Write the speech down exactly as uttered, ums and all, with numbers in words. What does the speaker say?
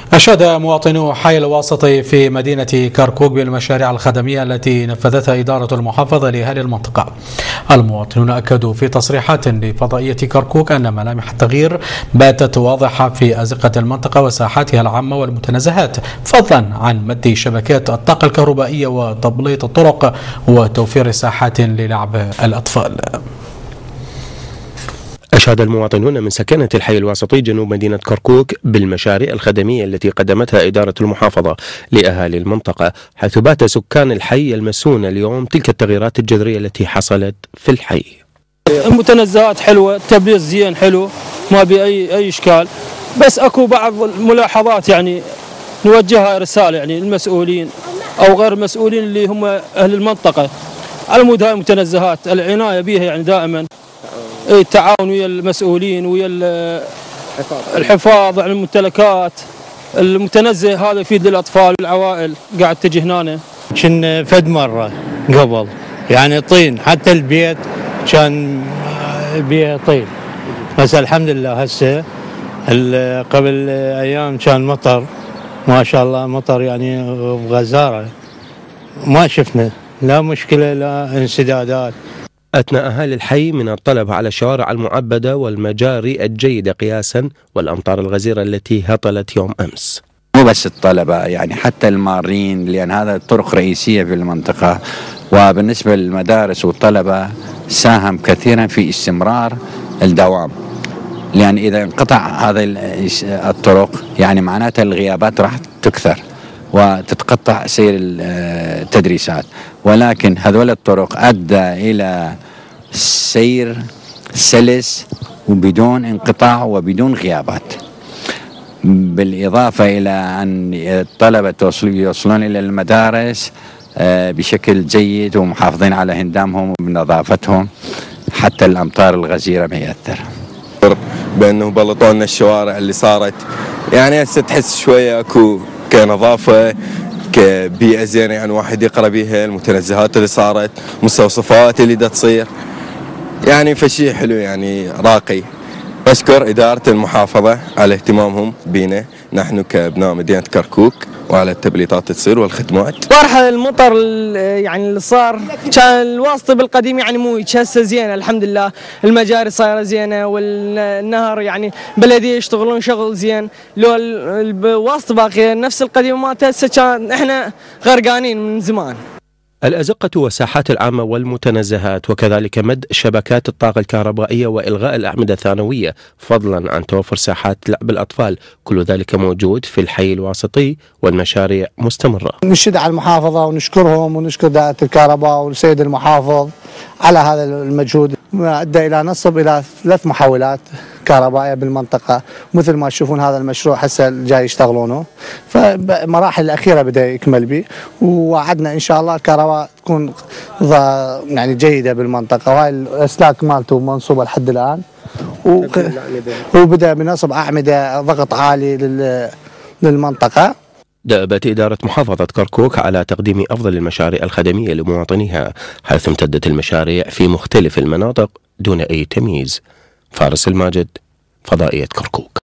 أشاد مواطنو حي الواسطي في مدينة كركوك بالمشاريع الخدمية التي نفذتها إدارة المحافظة لأهالي المنطقة. المواطنون أكدوا في تصريحات لفضائية كركوك أن ملامح التغيير باتت واضحة في أزقة المنطقة وساحاتها العامة والمتنزهات، فضلا عن مد شبكات الطاقة الكهربائية وتبليط الطرق وتوفير ساحات للعب الأطفال. أشاد المواطنون من سكنة الحي الواسطي جنوب مدينة كركوك بالمشاريع الخدمية التي قدمتها إدارة المحافظة لأهالي المنطقة، حيث بات سكان الحي يلمسون اليوم تلك التغييرات الجذرية التي حصلت في الحي. المتنزهات حلوة، التبليط زين حلو، ما بأي أي إشكال، بس أكو بعض الملاحظات يعني نوجهها رسالة يعني المسؤولين أو غير المسؤولين اللي هم أهل المنطقة على مود هاي المتنزهات، العناية بها يعني دائما، التعاون ويا المسؤولين ويا الحفاظ على الممتلكات. المتنزه هذا يفيد للأطفال والعوائل قاعد تجي هنا. كنا فد مرة قبل يعني طين، حتى البيت كان بيه طين، بس الحمد لله هسه قبل أيام كان مطر ما شاء الله، مطر يعني بغزارة، ما شفنا لا مشكلة لا انسدادات. أثنى أهالي الحي من الطلب على الشوارع المعبدة والمجاري الجيدة قياسا والأمطار الغزيرة التي هطلت يوم أمس. مو بس الطلبة يعني حتى المارين، لأن هذا طرق رئيسية في المنطقة، وبالنسبة للمدارس والطلبة ساهم كثيرا في استمرار الدوام، لأن إذا انقطع هذه الطرق يعني معناتها الغيابات راح تكثر وتتقطع سير التدريسات، ولكن هذول الطرق أدى إلى سير سلس وبدون انقطاع وبدون غيابات، بالإضافة إلى أن الطلبة يوصلون إلى المدارس بشكل جيد ومحافظين على هندامهم ونظافتهم حتى الأمطار الغزيرة ما يأثر. بأنه بلطوا لنا الشوارع اللي صارت، يعني هسه تحس شوية أكو كنظافة كبيئة زينة، يعني واحد يقرأ بيها، المتنزهات اللي صارت، مستوصفات اللي دا تصير، يعني فشي حلو يعني راقي. أشكر إدارة المحافظة على اهتمامهم بينا نحن كابناء مدينة كركوك وعلى التبليطات تصير والخدمات. صراحة المطر يعني اللي صار كان الواسطة بالقديم يعني مو هسه زينة الحمد لله، المجاري صايرة زينة والنهر يعني بلدية يشتغلون شغل زين، لو الواسطة باقية نفس القديم ما هسه كان احنا غرقانين من زمان. الأزقة والساحات العامة والمتنزهات وكذلك مد شبكات الطاقة الكهربائية وإلغاء الأعمدة الثانوية، فضلا عن توفر ساحات لعب الأطفال، كل ذلك موجود في الحي الواسطي والمشاريع مستمرة. نشد على المحافظة ونشكرهم ونشكر دائرة الكهرباء والسيد المحافظ على هذا المجهود، أدى إلى نصب إلى ثلاث محاولات كهربائية بالمنطقة، مثل ما تشوفون هذا المشروع هسه جاي يشتغلونه، فمراحل الأخيرة بدأ يكمل به، ووعدنا إن شاء الله الكهرباء تكون يعني جيدة بالمنطقة، وهاي الأسلاك مالته منصوبة لحد الآن، وبدأ بنصب أعمدة ضغط عالي للمنطقة. دأبت إدارة محافظة كركوك على تقديم أفضل المشاريع الخدمية لمواطنيها، حيث امتدت المشاريع في مختلف المناطق دون أي تمييز. فارس الماجد، فضائية كركوك.